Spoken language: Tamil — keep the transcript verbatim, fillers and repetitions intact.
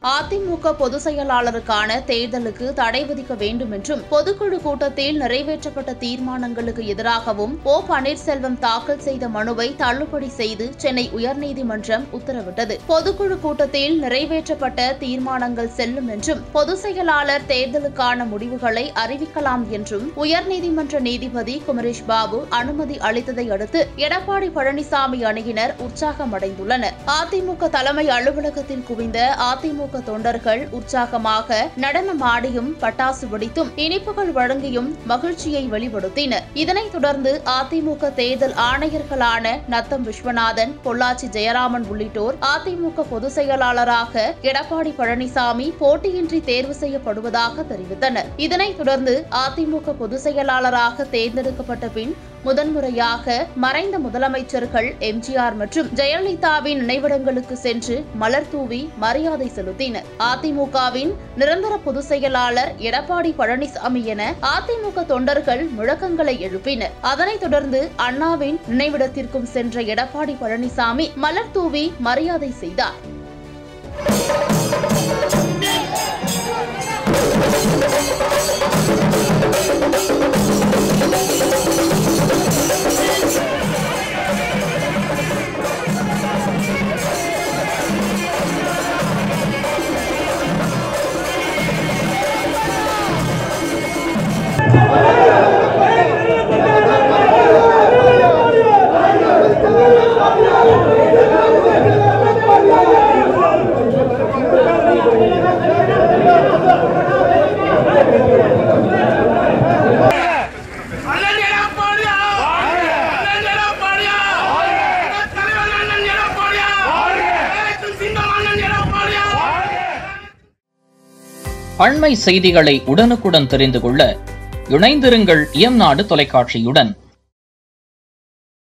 அதிமுக பொதுச் செயலாளருக்கான தேர்தலுக்கு தடை விதிக்க வேண்டும் என்றும் பொதுக்குழு கூட்டத்தில் நிறைவேற்றப்பட்ட தீர்மானங்களுக்கு எதிராகவும் ஓ பன்னீர்செல்வம் தாக்கல் செய்த மனுவை தள்ளுபடி செய்து சென்னை உயர்நீதிமன்றம் உத்தரவிட்டது. பொதுக்குழு கூட்டத்தில் நிறைவேற்றப்பட்ட தீர்மானங்கள் செல்லும் என்றும் பொதுச் செயலாளர் தேர்தலுக்கான முடிவுகளை அறிவிக்கலாம் என்றும் உயர்நீதிமன்ற நீதிபதி குமரேஷ் பாபு அனுமதி அளித்ததை அடுத்து எடப்பாடி பழனிசாமி அணியினர் உற்சாகமடைந்துள்ளனர். அதிமுக தலைமை அலுவலகத்தில் குவிந்த அதிமுக தொண்டர்கள் உற்சாகமாக நடனமாடியும் பட்டாசு வெடித்தும் இனிப்புகள் வழங்கியும் மகிழ்ச்சியை வெளிப்படுத்தினர். இதனைத் தொடர்ந்து அதிமுக தேர்தல் ஆணையர்களான நத்தம் விஸ்வநாதன், பொள்ளாச்சி ஜெயராமன் உள்ளிட்டோர் அதிமுக பொதுச் செயலாளராக எடப்பாடி பழனிசாமி போட்டியின்றி தேர்வு செய்யப்படுவதாக தெரிவித்தனர். இதனைத் தொடர்ந்து அதிமுக பொதுச் செயலாளராக தேர்ந்தெடுக்கப்பட்ட பின் முதன்முறையாக மறைந்த முதலமைச்சர்கள் எம் ஜி ஆர் மற்றும் ஜெயலலிதாவின் நினைவிடங்களுக்கு சென்று மலர் தூவி மரியாதை செலுத்தினர். அதிமுகவின் நிரந்தர பொதுச் செயலாளர் எடப்பாடி பழனிசாமி என அதிமுக தொண்டர்கள் முழக்கங்களை எழுப்பினர். அதனைத் தொடர்ந்து அண்ணாவின் நினைவிடத்திற்கும் சென்ற எடப்பாடி பழனிசாமி மலர் தூவி மரியாதை செய்தார். அண்மை செய்திகளை உடனுக்குடன் தெரிந்து கொள்ள இணைந்திருங்கள் இயம்நாடு தொலைக்காட்சியுடன்.